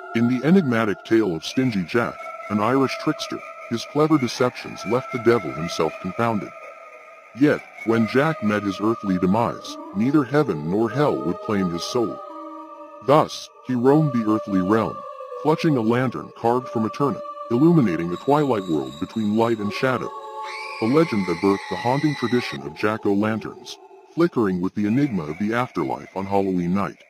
In the enigmatic tale of Stingy Jack, an Irish trickster, his clever deceptions left the devil himself confounded. Yet, when Jack met his earthly demise, neither heaven nor hell would claim his soul. Thus, he roamed the earthly realm, clutching a lantern carved from a turnip, illuminating a twilight world between light and shadow. A legend that birthed the haunting tradition of Jack-o'-lanterns, flickering with the enigma of the afterlife on Halloween night.